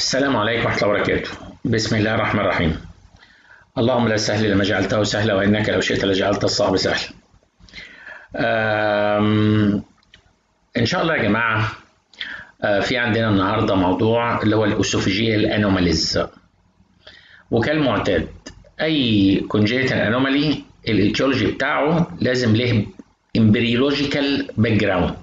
السلام عليكم ورحمة الله وبركاته. بسم الله الرحمن الرحيم. اللهم لا سهل لما جعلته سهلا وإنك لو شئت لجعلت الصعب سهلا. إن شاء الله يا جماعة، في عندنا النهاردة موضوع اللي هو الأسوفيجيال أنوماليز. وكالمعتاد أي كونجيتال أنومالي الإيتيولوجي بتاعه لازم له امبريولوجيكال باك جراوند.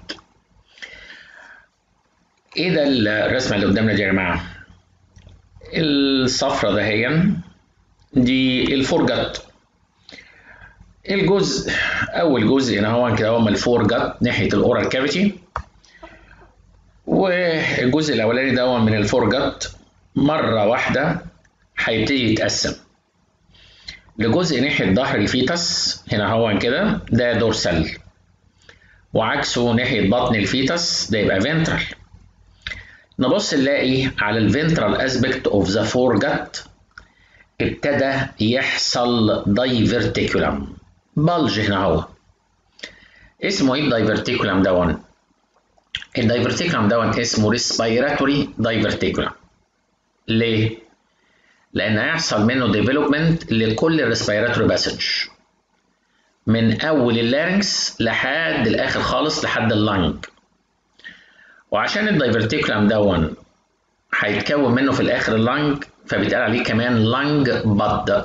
إيه ده الرسمة اللي قدامنا دي يا جماعة؟ الصفرة دهيا دي الفورجت. الجزء اول جزء هنا هو كده هو الفورجت ناحيه الاورال كافيتي، والجزء الاولاني ده من الفورجت مره واحده هيبتدي يتقسم لجزء ناحيه ظهر الفيتس هنا هو كده ده دورسال، وعكسه ناحيه بطن الفيتس ده يبقى فينترال. نبص نلاقي على الفينترال اسبكت اوف ذا فورجت ابتدى يحصل دايفرتيكولم بلج هنا هو. اسمه ايه الدايفرتيكولم دون؟ الدايفرتيكولم دون اسمه ريسبيراتوري دايفرتيكولم. ليه؟ لان هيحصل منه ديفلوبمنت لكل الريسبيراتوري باسج من اول اللارنكس لحد الاخر خالص لحد اللنج. وعشان الدايفرتيكولم دون هيتكون منه في الاخر اللنج، فبيتقال عليه كمان لانج باد.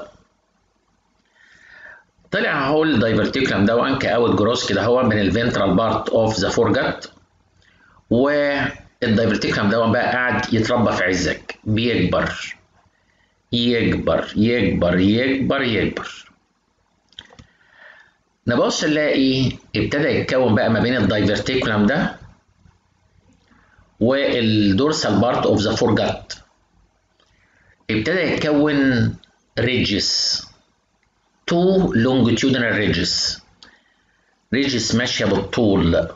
طلع هو الدايفرتيكولم دون كاوت جروس كده هو من الفنترال بارت اوف ذا فورجت، والدايفرتيكولم دون بقى قاعد يتربى في عزك، بيكبر يكبر يكبر يكبر يكبر. نبص نلاقي ابتدى يتكون بقى ما بين الدايفرتيكولم ده والدورسال بارت اوف ذا فورجت، ابتدى يتكون ريدجز، تو longitudinal ridges، ريدجز ماشيه بالطول،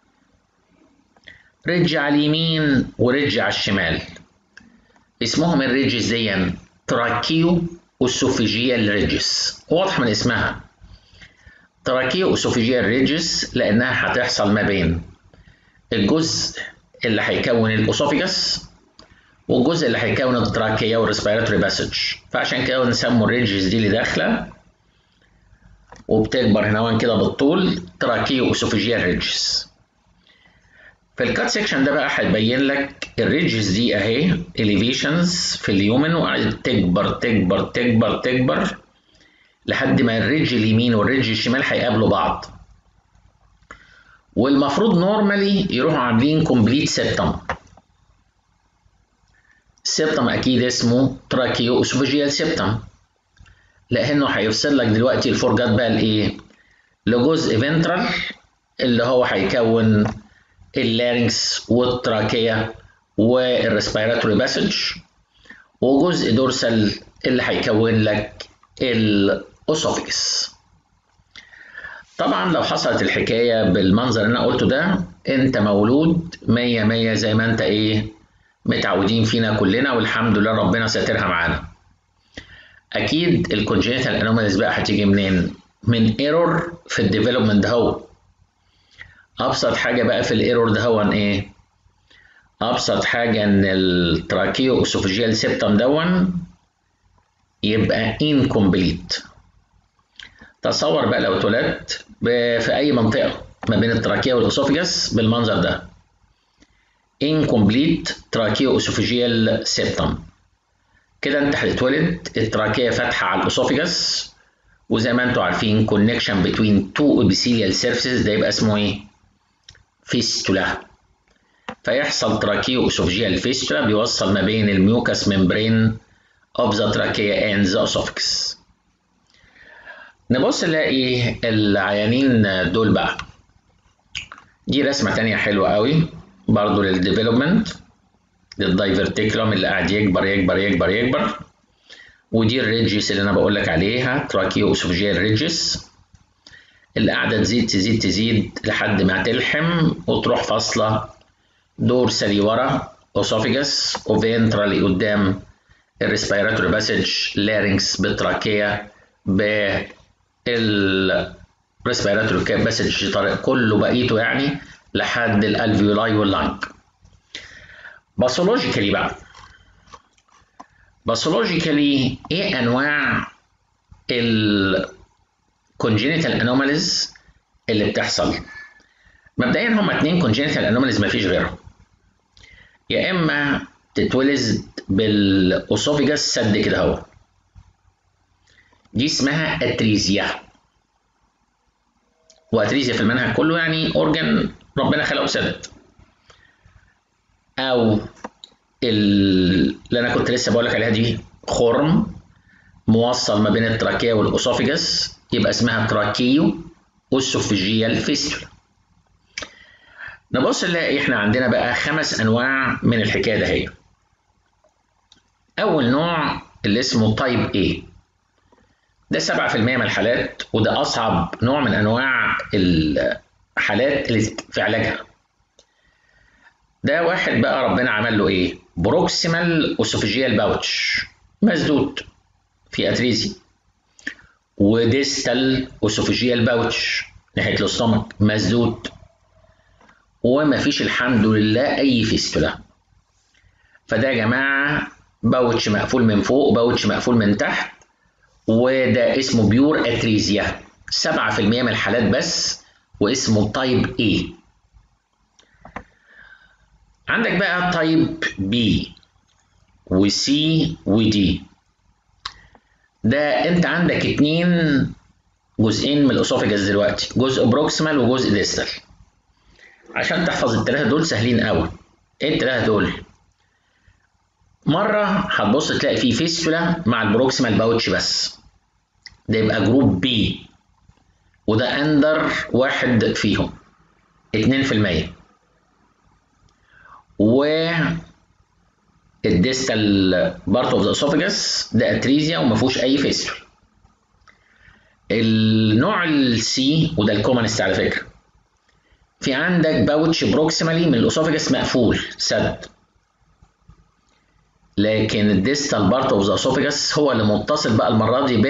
ريدج على اليمين وريدج على الشمال. اسمهم الريدجز دي تراكيو اسوفيجيال ريدجز، واضح من اسمها تراكيو اسوفيجيال ريدجز لانها هتحصل ما بين الجزء اللي هيكون الاسوفيجاس والجزء اللي هيكون التراكيه والريسبيراتوري باسج، فعشان كده نسموا الريدجز دي اللي داخله وبتكبر هنا كده بالطول تراكيو اسوفيجيال ريدجز. في الكات سيكشن ده بقى هيبين لك الريدجز دي اهي اليفيشنز في اليومن، وقعدت تكبر تكبر تكبر تكبر لحد ما الريدج اليمين والريدج الشمال هيقابلوا بعض، والمفروض نورمالي يروحوا عاملين كومبليت سيبتم. السيبتم اكيد اسمه تراكيو اسوفيجيال سيبتم، لانه هيفصل لك دلوقتي الفورجات بقى لايه؟ لجزء فنترال اللي هو هيكون اللارynx والتراكيه والريسبيراتوري باسج، وجزء دورسال اللي هيكون لك الاسوفيكس. طبعا لو حصلت الحكايه بالمنظر اللي انا قلته ده انت مولود 100 100 زي ما انت متعودين فينا كلنا، والحمد لله ربنا ساترها معانا. اكيد الكونجينيتال انوماليز بقى هتيجي منين؟ من ايرور في الديفلوبمنت ده. هو ابسط حاجه بقى في الايرور ده هو ايه؟ ابسط حاجه ان التراكيو اسوفيجيال سيبتم دون يبقى incomplete. تصور بقى لو اتولدت في اي منطقه ما بين التراكيه والاسوفيجاس بالمنظر ده incomplete تراكيو اسوفيجيال سيبتم، كده انت هتتولد التراكيه فاتحه على الاسوفيجاس، وزي ما انتم عارفين connection between two epithelial surfaces ده يبقى اسمه ايه؟ فيستولا. فيحصل تراكيو اسوفيجيال فيستولا بيوصل ما بين الميوكاس ممبرين of the trachea and the esophagus. نبص نلاقي العيانين دول بقى، دي رسمه تانية حلوه قوي برضو للديفلوبمنت للدايفرتيكولم اللي قاعد يكبر يكبر يكبر يكبر، ودي الريدجز اللي انا بقول لك عليها تراكيو اسوفيجيال ريدجز اللي قاعده تزيد تزيد تزيد لحد ما تلحم وتروح فاصله دورسالي ورا اسوفيجاس وفينترالي قدام الريسبيراتوري باسج لارynx بالتراكيه بالريسبيراتوري باسج كله بقيته لحد الالفيولاي واللانج. باثولوجيكالي بقى باثولوجيكالي ايه انواع الكونجينيتال انوماليز اللي بتحصل؟ مبدئيا هما 2 كونجينيتال انوماليز مفيش غيرهم. يا اما تتولد بالاسوفيجاس سد كده اهو، دي اسمها اتريزيا، واتريزيا في المنهج كله يعني اورجن ربنا خلقه سد. او اللي انا كنت لسه بقول لك عليها دي خرم موصل ما بين التراكيه والاسوفيجاس، يبقى اسمها تراكيو اسوفيجيال فيستولا. نبص نلاقي احنا عندنا بقى 5 انواع من الحكايه دهية. اول نوع اللي اسمه تايب A، ده 7% من الحالات، وده اصعب نوع من انواع الحالات اللي في علاجها. ده واحد بقى ربنا عمل له ايه؟ بروكسيمال اسوفيجيال باوتش مسدود في اتريزي، وديستال اسوفيجيال باوتش ناحيه الاستومك مسدود، وما فيش الحمد لله اي فيستولا. فده يا جماعه باوتش مقفول من فوق وباوتش مقفول من تحت، وده اسمه بيور اتريزيا، 7% من الحالات بس، واسمه تايب A. عندك بقى تايب B وC وD. ده انت عندك 2 جزئين من الاسوفيجاس دلوقتي، جزء بروكسيمال وجزء ديستال. عشان تحفظ ال3 دول سهلين قوي. ايه ال3 دول؟ مره هتبص تلاقي فيه فيستولا مع البروكسيمال باوتش بس، ده يبقى جروب B، وده اندر واحد فيهم 2%. و الديستال بارت اوف ذا اسوفيجاس ده اتريزيا وما فيهوش اي فيستول. النوع السي وده الكومنست على فكره، في عندك باوتش بروكسيمالي من الاسوفيجاس مقفول سد، لكن الديستال بارت اوف ذا اسوفيجاس هو اللي متصل بقى المره دي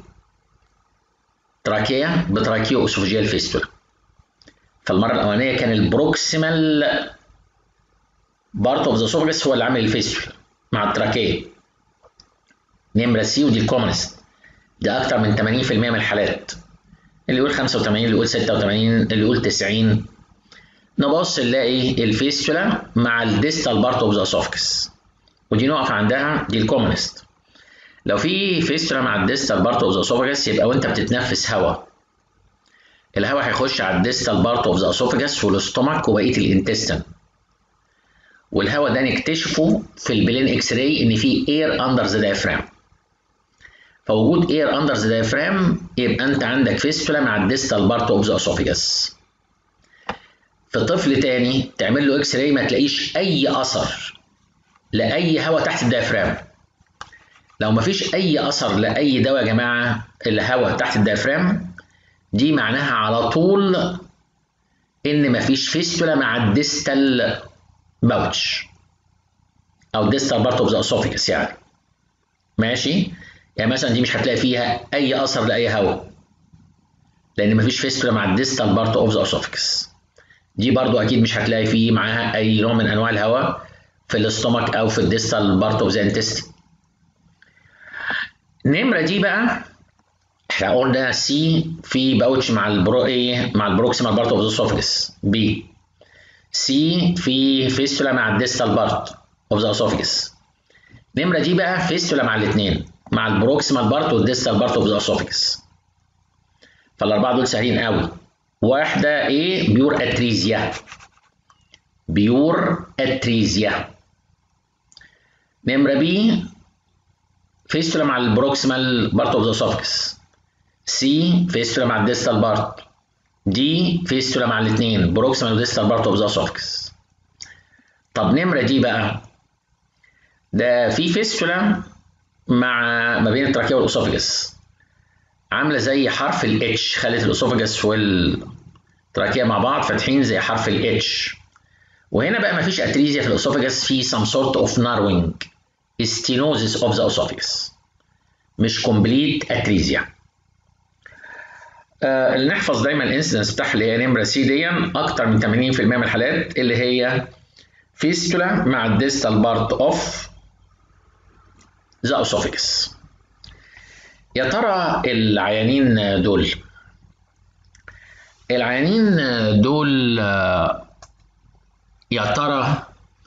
بالتراكيه بتراكيو اسوفيجيال فيستول. فالمره الاولانيه كان البروكسيمال بارت اوف ذا اسوفيجاس هو اللي عامل الفيستول مع التراكيه، نمره سي، ودي الكومنست، ده اكتر من 80% من الحالات، اللي يقول 85، اللي يقول 86، اللي يقول 90. نبص نلاقي الفيستولا مع الديستال بارت اوف ذا اسوفيجاس، ودي نقف عندها، دي الكومنست. لو في فيستولا مع الديستال بارت اوف ذا اسوفيجاس يبقى وانت بتتنفس هواء، الهواء هيخش على الديستال بارت اوف ذا اسوفيجاس والاستومك وبقيه الانتستين، والهواء ده نكتشفه في البلين اكس راي ان في اير اندر ذا دايفرام. فوجود اير اندر ذا دايفرام يبقى انت عندك فيستولا مع الديستال بارت اوف ذا اسوفيجاس. في طفل تاني تعمل له اكس راي ما تلاقيش اي اثر لاي هواء تحت الدايفرام. لو ما فيش اي اثر لاي دواء يا جماعه الهواء تحت الدايفرام، دي معناها على طول ان ما فيش فيستولا مع الديستال باوتش او الديستال بارت اوف ذا اسوفيجاس يعني. ماشي؟ يعني مثلا دي مش هتلاقي فيها اي اثر لاي هواء، لان ما فيش فيستولا مع الديستال بارت اوف ذا اسوفيجاس. دي برضو اكيد مش هتلاقي فيه معاها اي نوع من انواع الهواء في الاستومك او في الديستال بارت اوف ذا انتستين. النمره دي بقى احنا قلنا سي في باوتش مع مع البروكسيمال بارت اوف ذا اسوفيجاس، بي سي في فيستولا مع الديستال بارت اوف ذا اسوفيجاس. النمره دي بقى فيستولا مع الاثنين، مع البروكسيمال بارت والديستال بارت اوف ذا اسوفيجاس. فالاربعه دول سهلين قوي. واحده ايه؟ بيور اتريزيا، بيور اتريزيا. نمره بي فيستولا مع البروكسيمال بارت اوف ذا اسوفيجاس، سي فيستولا مع الديستال بارت، دي فيستولا مع الاثنين بروكسيمال وديستال بارت اوف ذا اسوفيجاس. طب نمره دي بقى ده في فيستولا ما بين التراكيه والاسوفيجاس، عامله زي حرف الاتش، خلت الاسوفيجاس والتراكيه مع بعض فاتحين زي حرف الاتش. وهنا بقى مفيش اتريزيا في الاسوفيجاس، في some sort of narrowing stenosis of the esophagus، مش complete اتريزيا. اللي نحفظ دايما الانسيدنس بتاعها اللي هي نمره سي دي، اكتر من 80% من الحالات اللي هي فيستولا مع الديستال بارت اوف ذا اسوفيجس. يا ترى العيانين دول يا ترى،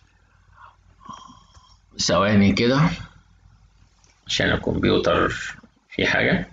ثواني كده عشان الكمبيوتر في حاجة.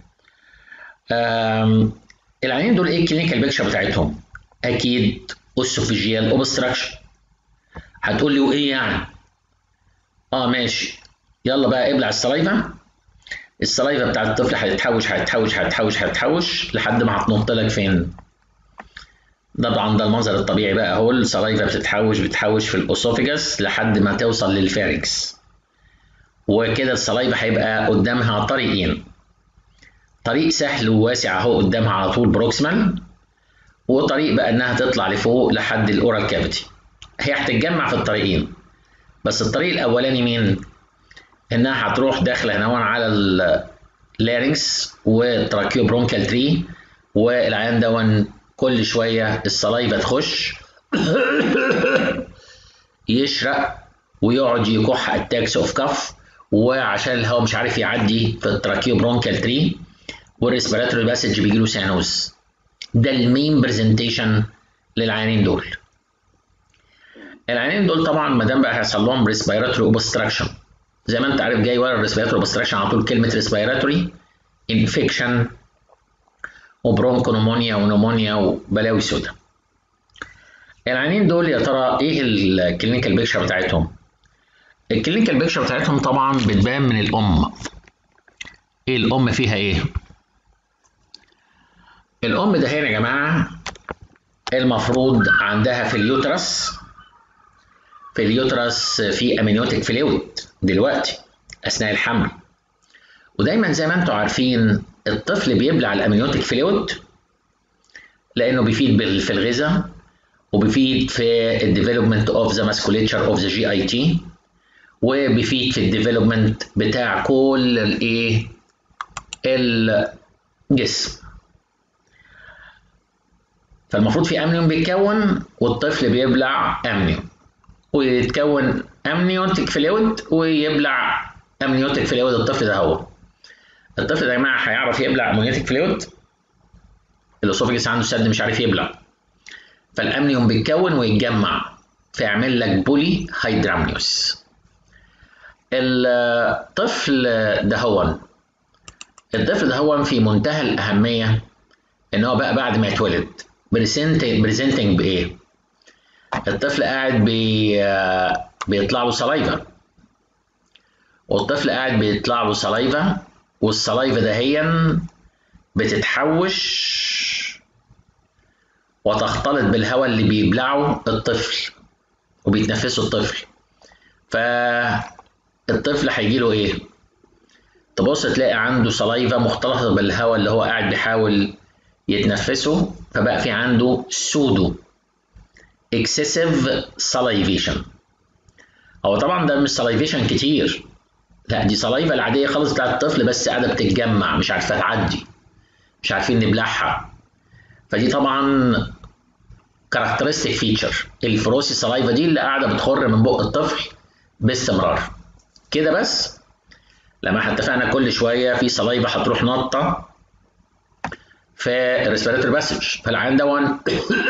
العيانين دول ايه الكلينيكال بيكشر بتاعتهم؟ اكيد اسوفيجيال اوبستراكشن. هتقول لي وايه يعني؟ ماشي، يلا بقى ابلع السلايفا بتاعت الطفل هتتحوش لحد ما هتنط لك فين؟ طبعا ده المنظر الطبيعي بقى اهو، السلايفا بتتحوش في الاسوفيجاس لحد ما توصل للفارنكس، وكده السلايفا هيبقى قدامها طريقين، طريق سهل وواسع اهو قدامها على طول بروكسيمال، وطريق بقى انها تطلع لفوق لحد الاورال كافيتي. هي هتتجمع في الطريقين، بس الطريق الاولاني مين؟ انها هتروح داخله هنا على اللارynx وتراكيو برونكال تري، والعيان دون كل شويه السلايفا تخش يشرق ويقعد يكح اتاكس اوف كف، وعشان الهواء مش عارف يعدي في التراكيو برونكال تري والريسبيراتوري باسج بيجي له سيانوز. ده المين برزنتيشن للعيانين دول. العيانين دول طبعا ما دام بقى هيحصل لهم ريسبيراتوري اوبستراكشن، زي ما انت عارف جاي ورا الريسبيراتوري اوبستراكشن على طول كلمه ريسبيراتوري انفكشن وبرونكونومونيا ونومونيا وبلاوي سودا. العيانين دول يا ترى ايه الكلينيكال بيكشر بتاعتهم؟ الكلينيكال بيكشر بتاعتهم طبعا بتبان من الام. ايه الام فيها ايه؟ الام ده هنا يا جماعه المفروض عندها في اليوترس في امنيوتيك فلويد دلوقتي اثناء الحمل، ودايما زي ما انتم عارفين الطفل بيبلع الامنيوتيك فلويد لانه بيفيد في الغذاء وبيفيد في الديفلوبمنت اوف ذا ماسكوليتشر اوف ذا جي اي تي، وبيفيد في الديفلوبمنت بتاع كل الايه الجسم. فالمفروض في امنيون بيتكون والطفل بيبلع امنيون، ويتكون امنيوتيك فلويد ويبلع امنيوتيك فلويد. الطفل ده يا جماعه هيعرف يبلع امنيوتيك فلويد؟ الاسوفيجس عنده سد مش عارف يبلع، فالامنيون بيتكون ويتجمع فيعمل لك بولي هيدرامنيوس. الطفل ده في منتهى الاهميه ان هو بقى بعد ما يتولد بريزنتنج بايه؟ الطفل قاعد بيطلع له سلايفا، والسلايفا دهيا بتتحوش وتختلط بالهواء اللي بيبلعه الطفل وبيتنفسه الطفل. فالطفل هيجي له ايه؟ تبص تلاقي عنده سلايفا مختلطه بالهواء اللي هو قاعد بيحاول يتنفسه، فبقى في عنده سودو excessive salivation. هو طبعا ده مش salivation كتير، لا دي سلايفا العاديه خالص بتاعت الطفل بس قاعده بتتجمع مش عارفه تعدي، مش عارفين نبلعها. فدي طبعا كاركترستيك فيتشر الفروسي سلايفا دي اللي قاعده بتخر من بق الطفل باستمرار كده. بس لما احنا اتفقنا كل شويه في سلايفا هتروح نطه في الريسبيراتوري باسج، فالعيان دون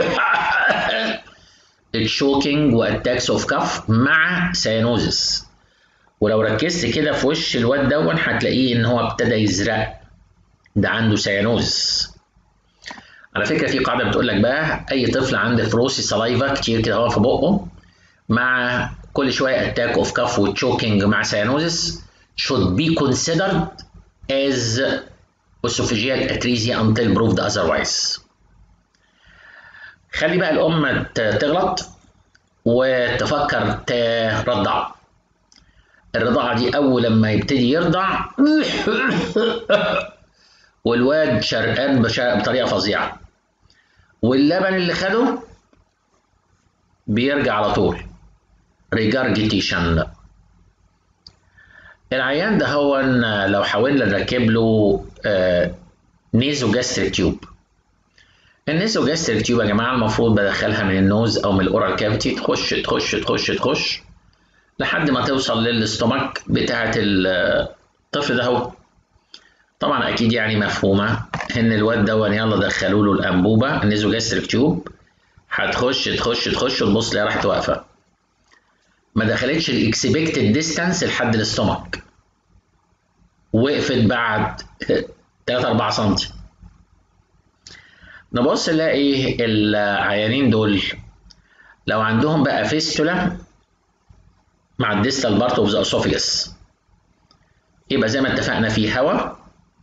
الشوكينج واتاكس اوف كف مع سيانوزس. ولو ركزت كده في وش الواد دون هتلاقيه ان هو ابتدى يزرق، ده عنده سيانوزس. على فكره في قاعده بتقول لك بقى اي طفل عنده فروسي سلايفا كتير كده هو في بقه مع كل شويه اتاك اوف كف وتشوكينج مع سيانوزس should be considered as esophageal atresia until proved otherwise. خلي بقى الأم تغلط وتفكر ترضع. الرضاعة دي أول لما يبتدي يرضع والواد شرقان بطريقة فظيعة، واللبن اللي خده بيرجع على طول regurgitation. العيان ده هو لو حاولنا نركب له نيزو جاستريك تيوب. النيزو جاستريك تيوب يا جماعه المفروض بدخلها من النوز او من الاورال كافيتي، تخش لحد ما توصل للاستومك بتاعه الطفل ده هو طبعا اكيد يعني مفهومه ان الواد ده يلا دخلوا له الانبوبه النيزوجاستريك تيوب، هتخش تخش وتبص تلاقيها راحت واقفه، ما دخلتش الاكسبكتد ديستانس لحد الاستومك، وقفت بعد 3 4 سم. نبص نلاقي العيانين دول لو عندهم بقى فيستولا مع الديستال بارت اوف ذا اسوفيجس، يبقى زي ما اتفقنا في هواء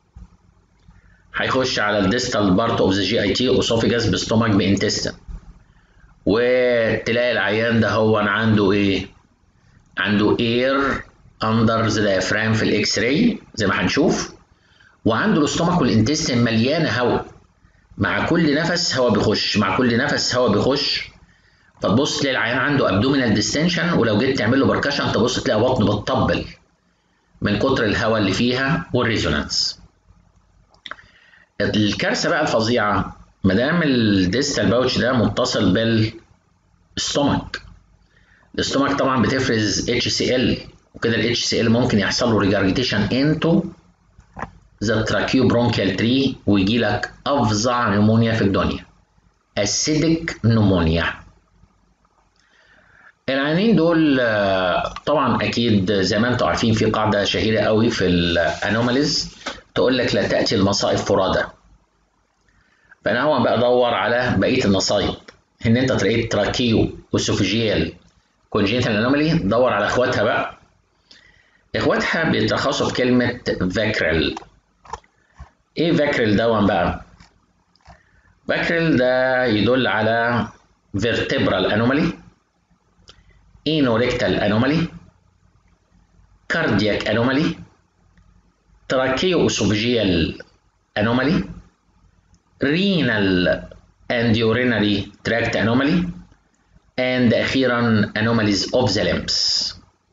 هيخش على الديستال بارت اوف ذا جي اي تي اسوفيجس بستومك بانتستين، وتلاقي العيان ده هو عنده ايه؟ عنده اير اندر ذا دايفرام في الاكس راي زي ما هنشوف، وعنده الاستومك والانتستين مليانه هواء، مع كل نفس هواء بيخش، مع كل نفس هواء بيخش، فتبص تلاقي العيان عنده ابدومينال ديستنشن، ولو جيت تعمل له بركشن تبص تلاقي بطنه بتطبل من كتر الهواء اللي فيها والريزونانس. الكارثه بقى الفظيعه ما دام الديستال باوتش ده متصل بالاستومك، الاستومك طبعا بتفرز HCl، وكده ال HCl ممكن يحصل له ريجارجيتيشن انتو ذا تراكيوبرونكيال تري ويجي لك افظع نمونيا في الدنيا، اسيدك نمونيا. العيانين دول طبعا اكيد زي ما انتم عارفين في قاعده شهيره قوي في الانوماليز تقول لك لا تاتي المصائب فرادى، فانا هو بقى ادور على بقيه المصايب، ان انت تلاقيت تراكيو وسوفيجيال كونجينيتال انومالي، دور على اخواتها بقى. اخواتها بيتلخصوا في كلمه فاكريل. ايه فاكريل دون بقى؟ فاكريل ده يدل على vertebral anomaly، anorectal anomaly، cardiac anomaly، tracheoesophageal anomaly، renal and urinary tract anomaly، and أخيرا anomalies of the limbs.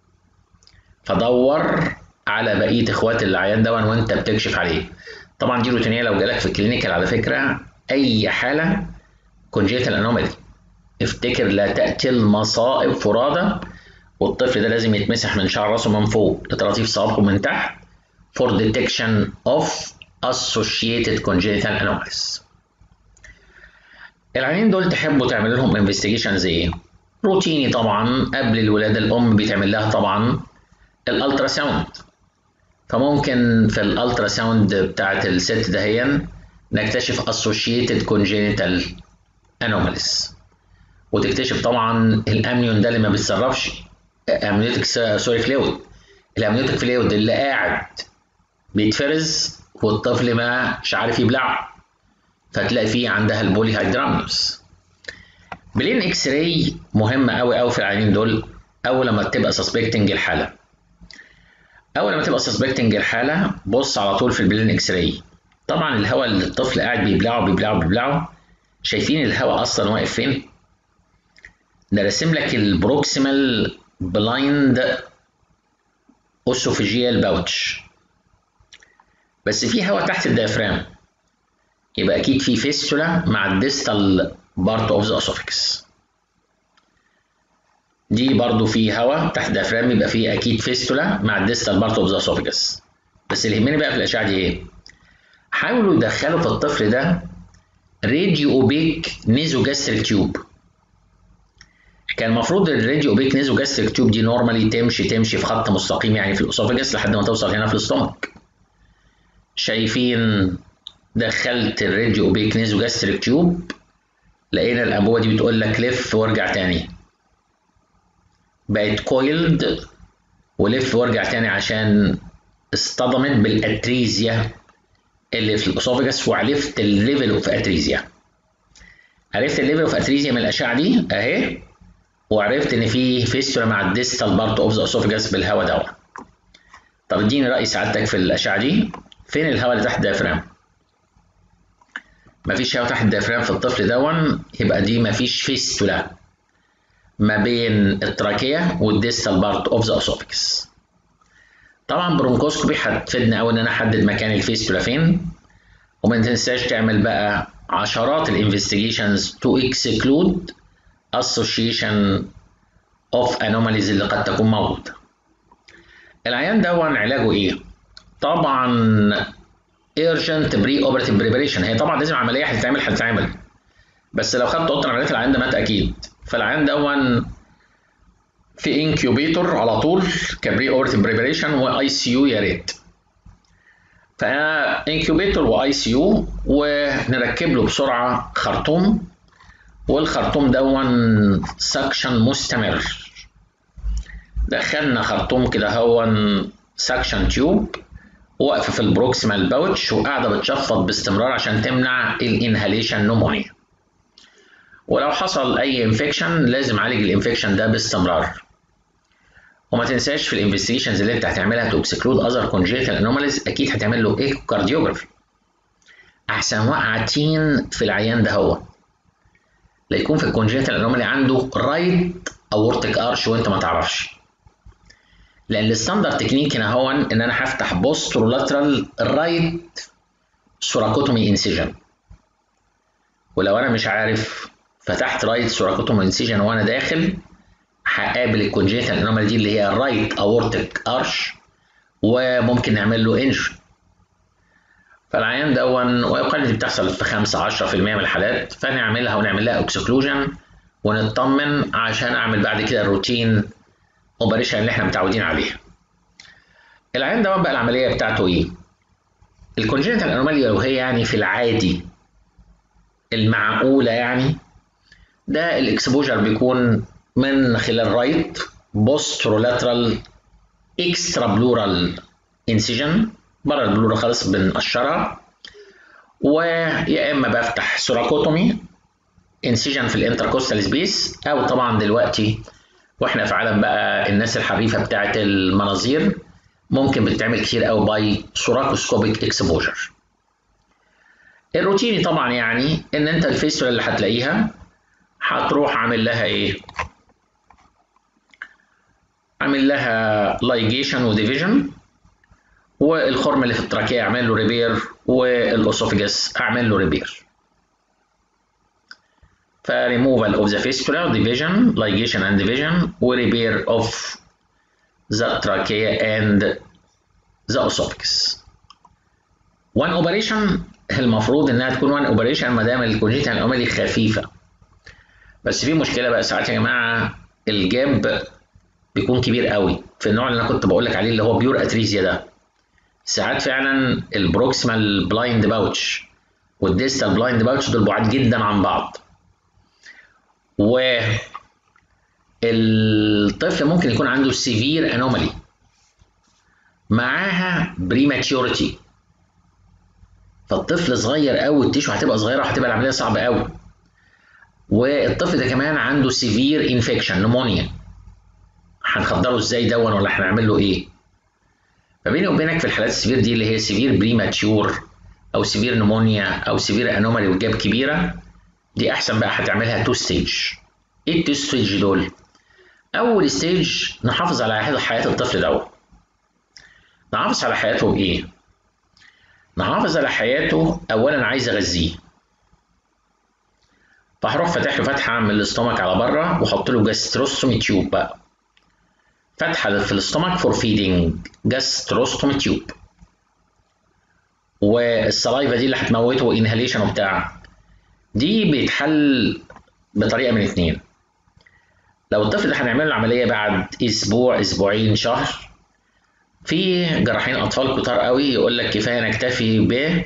فدور على بقية إخوات العيان ده وأنت بتكشف عليه. طبعا دي روتينية لو جالك في الكلينيكال على فكرة، أي حالة congenital anomaly افتكر لا تأتي المصائب فرادى، والطفل ده لازم يتمسح من شعر راسه من فوق لطراطيف صوابعه من تحت for detection of associated congenital anomalies. العيانين دول تحبوا تعمل لهم انفستيجيشنز ايه؟ روتيني طبعا، قبل الولاده الام بيتعمل لها طبعا الالترا ساوند، فممكن في الالترا ساوند بتاعت الست دهيا نكتشف associated congenital anomalies، وتكتشف طبعا الامنيون ده اللي ما بيتصرفش، امنيوتيك سوري فلويد، الامنيوتيك فلويد اللي قاعد بيتفرز والطفل مش عارف يبلعه، فتلاقي فيه عندها البولي هيدرامنوس. بلين اكس راي مهمه قوي قوي في العيانين دول. اول لما تبقى سسبكتنج الحاله، بص على طول في البلين اكس راي. طبعا الهواء اللي الطفل قاعد بيبلعه، شايفين الهواء اصلا واقف فين؟ ده راسم لك البروكسيمال بلايند اوسوفيجيال باوتش، بس في هواء تحت الديافرام، يبقى اكيد في فيستولا مع الديستال بارت اوف ذا اسوفكس. دي برضو في هواء تحت الديافرام، يبقى في اكيد فيستولا مع الديستال بارت اوف ذا اسوفكس. بس اللي يهمني بقى في الاشعه دي ايه؟ حاولوا يدخلوا في الطفل ده راديو اوبيك نيزوجاستريك تيوب. كان المفروض الراديو اوبيك نيزوجاستريك تيوب دي نورمالي تمشي في خط مستقيم يعني في الاسوفجس لحد ما توصل هنا في الاستومك. شايفين دخلت الراديو اوبيك نيزوجاستريك تيوب، لقينا الانبوبه دي بتقول لك لف وارجع تاني، بقت كويلد ولف وارجع تاني عشان اصطدمت بالاتريزيا اللي في الاسوفجس، وعرفت الليفل اوف اتريزيا. عرفت الليفل اوف اتريزيا من الاشعه دي اهي، وعرفت ان في فيستولا مع الديستال بارت اوف ذا اسوفجس بالهواء دوت. طب اديني راي سعادتك في الاشعه دي، فين الهواء اللي تحت الديافرام؟ مفيش هواء تحت الديافرام في الطفل دون، يبقى دي مفيش فيستولا ما بين التراكيه والديستال بارت اوف ذا اسوفجس. طبعا برونكوسكوبي هتفيدنا قوي ان انا احدد مكان الفيستولا فين، وما تنساش تعمل بقى عشرات الانفستيجيشنز تو اكسكلود association of anomalies اللي قد تكون موجودة. العيان دون علاجه ايه؟ طبعا urgent pre-operative preparation، هي طبعا لازم عمليه هتتعمل، بس لو خدت اوضه عمليات العيان ده مات اكيد. فالعيان دون في انكيوبيتور على طول كبري اوبرتيف بريبريشن واي سي يو يا ريت. فانكيوبيتور واي سي يو، ونركب له بسرعه خرطوم، والخرطوم دون سكشن مستمر. دخلنا خرطوم كده هون سكشن تيوب واقفه في البروكسيمال باوتش وقاعده بتشفط باستمرار عشان تمنع الانهاليشن نمونيا. ولو حصل اي انفكشن لازم اعالج الانفكشن ده باستمرار. وما تنساش في الانفستيجيشنز اللي انت هتعملها تو اكسكلود اذر كونجيتال انوماليز اكيد هتعمل له ايكو كارديوجرافي. احسن وقعتين في العيان ده هو لا يكون في الكونجيتال انومالي عنده رايت اورتيك ارش وانت ما تعرفش، لان الستاندرد تكنيك هنا هو ان انا هفتح بوسترولاترال رايت سوراكوتومي انسيجن، ولو انا مش عارف فتحت رايت سوراكوتومي انسيجن وانا داخل هقابل الكونجيتال انومالي دي اللي هي الرايت اورتيك ارش وممكن نعمل له انجري. فالعيان دون ويقال دي بتحصل في 5-10% من الحالات، فنعملها ونعمل لها اكسكلوجن ونطمن عشان اعمل بعد كده الروتين اوبريشن اللي احنا متعودين عليها. العيان دون بقى العمليه بتاعته ايه؟ الكونجيتال انومالي لو هي يعني في العادي المعقوله يعني، ده الاكسبوجر بيكون من خلال رايت بوسترولاترال اكسترا بلورال انسيجن، بره البلورا خالص بنقشرها، ويا اما بفتح سوراكوتومي انسيجن في الانتركوستال سبيس، او طبعا دلوقتي واحنا في عالم بقى الناس الحريفه بتاعه المناظير ممكن بتتعمل كتير قوي باي سوراكوسكوبيك اكسبوجر. الروتيني طبعا يعني ان انت الفيستولا اللي هتلاقيها هتروح عامل لها ايه؟ عامل لها لايجيشن وديفيجن، والخرم اللي في التراكيه اعمل له ريبير، والاسوفجس اعمل له ريبير. فريموفال اوف ذا فيستولا، ديفيجن، لايجيشن اند ديفيجن، وريبير اوف ذا تراكيه اند ذا اسوفجس. وان اوبريشن المفروض انها تكون وان اوبريشن ما دام الكونجيتال انومالي خفيفه. بس في مشكله بقى ساعات يا جماعه، الجاب بيكون كبير قوي في النوع اللي انا كنت بقول لك عليه اللي هو بيور اتريزيا ده. ساعات فعلا البروكسيمال بلايند باوتش والديستال بلايند باوتش دول بعاد جدا عن بعض، والطفل ممكن يكون عنده سيفير انومالي معاها بريماتيوريتي، فالطفل صغير قوي، التيشو هتبقى صغيره وهتبقى العمليه صعبه قوي، والطفل ده كمان عنده سيفير انفكشن نمونيا، هنخدره ازاي دون ولا هنعمل له ايه؟ فبيني وبينك في الحالات السيفير دي اللي هي سيفير بريماتيور او سيفير نمونيا او سيفير انومالي والجاب كبيره، دي احسن بقى هتعملها 2 ستيج. ايه ال 2 ستيج دول؟ اول ستيج نحافظ على حياه الطفل دوت. نحافظ على حياته بايه؟ نحافظ على حياته اولا عايز اغذيه، فهروح فاتح له فتحه من الاستومك على بره واحط له جاستروستومي تيوب بقى، فتحه في الاستومك فور فيدنج، جاستروستومي تيوب. والسلايفا دي اللي هتموته انهاليشن وبتاع، دي بيتحل بطريقه من اتنين. لو الطفل ده هنعمل له العمليه بعد اسبوع، اسبوعين، شهر، في جراحين اطفال كتار قوي يقول لك كفايه نكتفي ب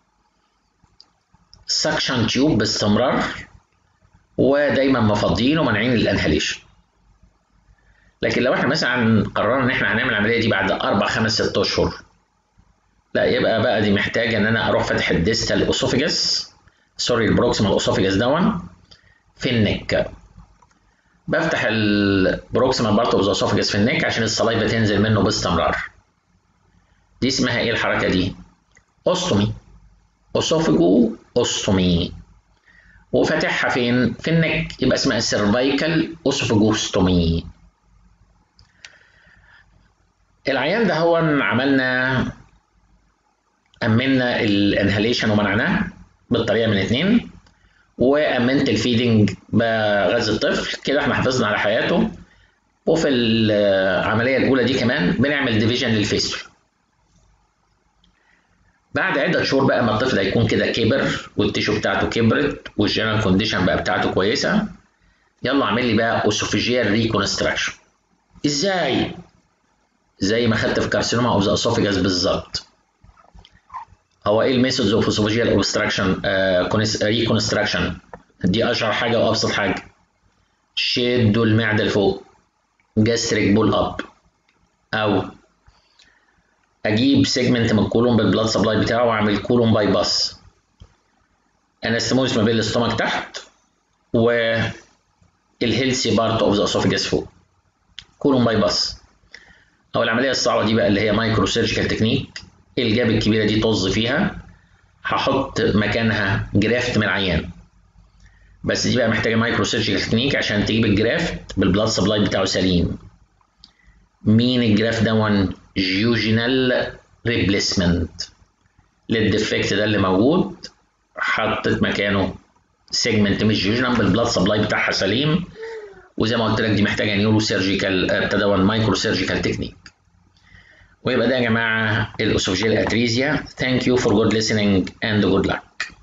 سكشن تيوب باستمرار ودايما مفضيين ومانعين الانهاليشن. لكن لو احنا مثلا قررنا ان احنا هنعمل العمليه دي بعد 4 5 6 اشهر، لا يبقى بقى دي محتاجه ان انا اروح فاتح الديستال اسوفيجاس، سوري البروكسيمال اسوفيجاس دون في النك، بفتح البروكسيمال بارت اوف ذا اسوفيجاس في النك عشان السلايفا تنزل منه باستمرار. دي اسمها ايه الحركه دي؟ اوستومي، اسوفيجو اوستومي. وفاتحها فين؟ في النك، يبقى اسمها سيرفايكال اسوفيجوستومي. العيان ده هو عملنا امنا الانهاليشن ومنعناه بالطريقه من اتنين، وامنت الفيدنج بغاز الطفل، كده احنا حافظنا على حياته. وفي العمليه الاولى دي كمان بنعمل ديفيجن للفيستول. بعد عدة شهور بقى ما الطفل هيكون كده كبر والتيشو بتاعته كبرت والجنرال كونديشن بقى بتاعته كويسة، يلا اعمل لي بقى اوسوفيجيال ريكونستراكشن. ازاي؟ زي ما خدت في كارسينوما اوف ذا اسوفيجاس بالظبط. هو ايه الميثودز اوف اسوفيجيال اوبستراكشن ريكونستراكشن؟ دي اشهر حاجة وابسط حاجة. شدوا المعدة لفوق، جاستريك بول اب، او اجيب سيجمنت من الكولون بالبلاد سبلاي بتاعه واعمل كولون باي باس، انستموز ما بين الاستومك تحت والهيلثي بارت اوف ذا اسوفيجاس فوق، كولون باي باس. او العمليه الصعبه دي بقى اللي هي مايكرو سيرجيكال تكنيك، الجاب الكبيره دي طز فيها، هحط مكانها جرافت من العيان، بس دي بقى محتاجه مايكرو سيرجيكال تكنيك عشان تجيب الجرافت بالبلاد سبلاي بتاعه سليم. مين الجراف ده؟ جيوجينال ريبليسمنت للديفكت ده اللي موجود، حطيت مكانه سيجمنت مش جيوجينال بالبلاد سبلاي بتاعها سليم، وزي ما قلت لك دي محتاجه نيورو سيرجيكال ابتدى مايكرو سيرجيكال تكنيك. ويبقى ده يا جماعه الاسوفجيال اتريزيا. Thank you for good listening and good luck.